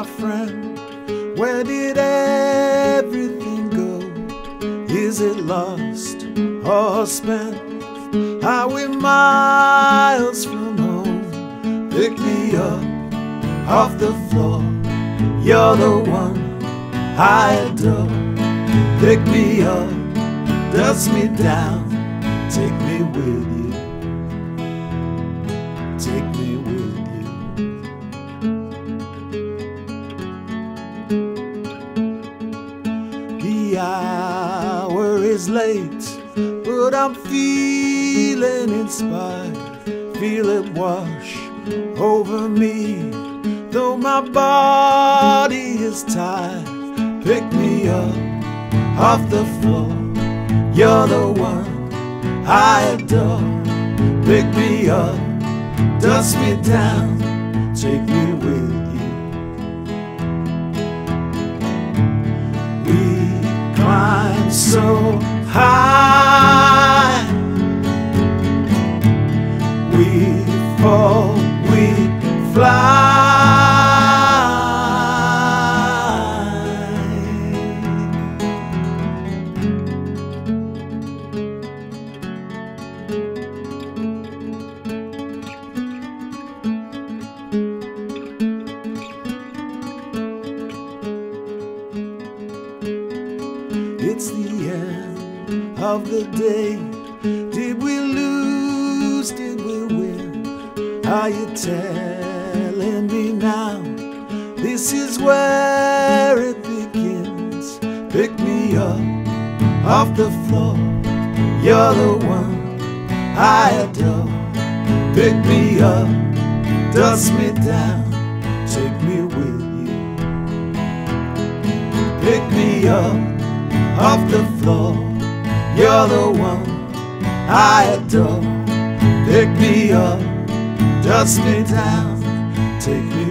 friend, where did everything go? Is it lost or spent? Are we miles from home? Pick me up off the floor. You're the one I adore. Pick me up, dust me down, take me with you. Take me with you. The hour is late, but I'm feeling inspired. Feel it wash over me, though my body is tired. Pick me up off the floor. You're the one I adore. Pick me up, dust me down, take me with you. We climb so high, we fall, we fly. It's the end of the day. Did we lose? Did we win? Are you telling me now? This is where it begins. Pick me up off the floor. You're the one I adore. Pick me up, dust me down, take me with you. Pick me up off the floor. You're the one I adore. Pick me up, dust me down, take me